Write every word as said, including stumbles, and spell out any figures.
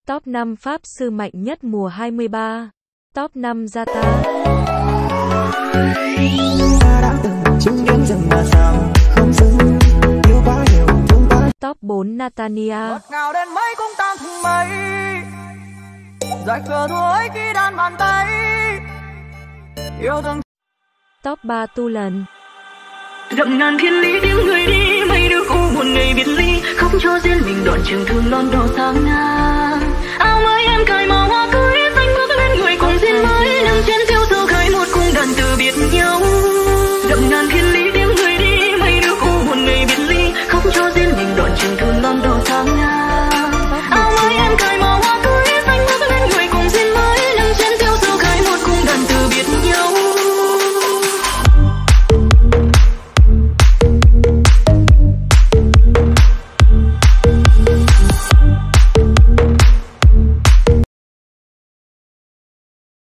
Top năm Pháp sư mạnh nhất mùa hai mươi ba. Top năm Zata. Top bốn Natania. Ngào đến mấy cũng tan thành mây. Giải cờ thua ấy khi đan bàn tay. Yêu thương. Top ba Tu Lần. Dặm ngàn thiên lý tiếng người đi, mấy đứa cô buồn ngày biệt ly, khóc cho riêng mình đoạn trường thương lon đỏ sáng nga.